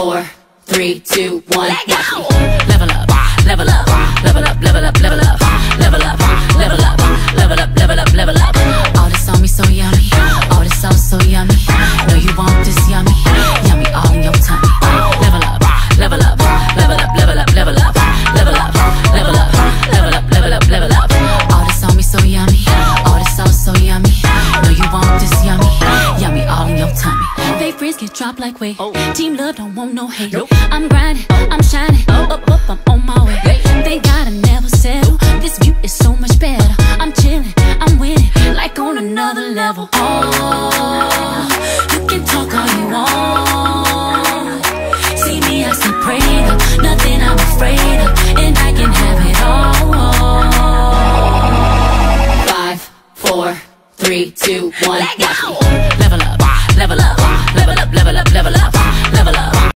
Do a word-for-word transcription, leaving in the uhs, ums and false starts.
four, three, two, one. Let go. Level up, level up, level up, level up, level up, level up, level up, level up, level up, level up. All this on me so yummy, all this sauce so yummy. Know you want this yummy, yummy all in your tummy. Level up, level up, level up, level up, level up, level up, level up, level up, level up, level up. All this on me so yummy, all this sauce so yummy. Know you want this yummy, yummy all in your tummy. Fake friends get dropped like weight. Team love don't want no hate. I'm grinding, I'm shining, up, up, up, I'm on my way. Thank God I never settle. This view is so much better. I'm chilling, I'm winning, like on another level. Oh.